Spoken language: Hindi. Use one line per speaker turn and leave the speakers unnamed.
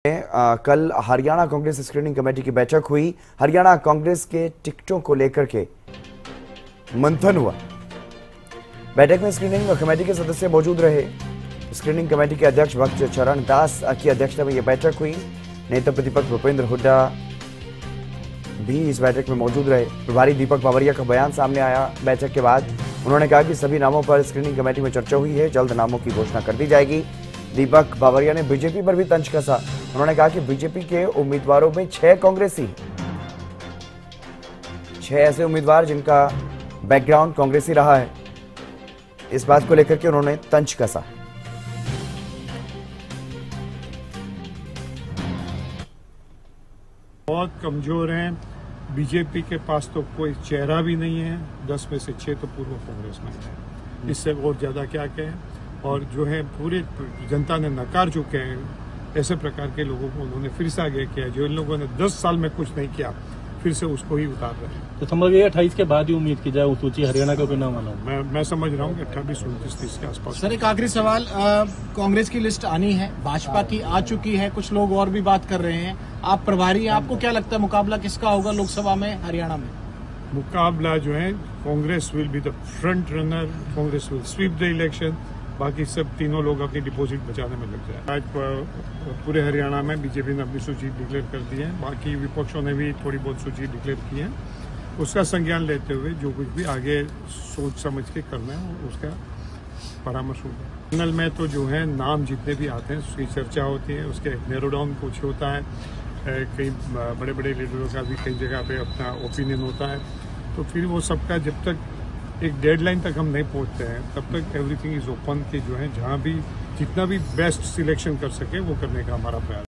कल हरियाणा कांग्रेस स्क्रीनिंग कमेटी की बैठक हुई। हरियाणा कांग्रेस के टिकटों को लेकर के मंथन हुआ। बैठक में स्क्रीनिंग कमेटी के सदस्य मौजूद रहे। स्क्रीनिंग कमेटी के अध्यक्ष भक्त चरण दास की अध्यक्षता में यह बैठक हुई। नेता प्रतिपक्ष भूपेंद्र हुड्डा भी इस बैठक में मौजूद रहे। प्रभारी दीपक बावरिया का बयान सामने आया। बैठक के बाद उन्होंने कहा कि सभी नामों पर स्क्रीनिंग कमेटी में चर्चा हुई है, जल्द नामों की घोषणा कर दी जाएगी। दीपक बावरिया ने बीजेपी पर भी तंज कसा। उन्होंने कहा कि बीजेपी के उम्मीदवारों में 6 कांग्रेसी, 6 ऐसे उम्मीदवार जिनका बैकग्राउंड कांग्रेसी रहा है। इस बात को लेकर के उन्होंने तंज कसा।
बहुत कमजोर हैं। बीजेपी के पास तो कोई चेहरा भी नहीं है। 10 में से 6 तो पूर्व कांग्रेस में है। इससे और ज्यादा क्या कहें। और जो है पूरे जनता ने नकार चुके हैं ऐसे प्रकार के लोगों को। उन्होंने फिर से आगे किया। जो इन लोगों ने 10 साल में कुछ नहीं किया, फिर से उसको ही उतार रहे हैं।
तो समझ गए 28 के बाद ही उम्मीद की जाए वो सूची हरियाणा का कोई नाम आना।
मैं समझ रहा हूँ कि 28, 29, 30 के आसपास।
सर, एक आखिरी सवाल, कांग्रेस की लिस्ट आनी है, भाजपा की आ चुकी है, कुछ लोग और भी बात कर रहे हैं, आप प्रभारी हैं, आपको क्या लगता है मुकाबला किसका होगा लोकसभा में, हरियाणा में?
मुकाबला जो है, Congress will be the front runner. Congress will sweep the election. बाकी सब तीनों लोग अपनी डिपॉजिट बचाने में लग जाए। आज पूरे हरियाणा में बीजेपी ने अपनी सूची डिक्लेयर कर दी है। बाकी विपक्षों ने भी थोड़ी बहुत सूची डिक्लेयर की है। उसका संज्ञान लेते हुए जो कुछ भी आगे सोच समझ के करना है उसका परामर्श होगा। फाइनल में तो जो है नाम जितने भी आते हैं उसकी चर्चा होती है, उसके नैरो डाउन कुछ होता है। कई बड़े बड़े लीडरों का भी कई जगह पे अपना ओपिनियन होता है। तो फिर वो सबका जब तक एक डेडलाइन तक हम नहीं पहुंचते हैं तब तक एवरीथिंग इज ओपन कि जो है जहां भी जितना भी बेस्ट सिलेक्शन कर सके वो करने का हमारा प्रयास है।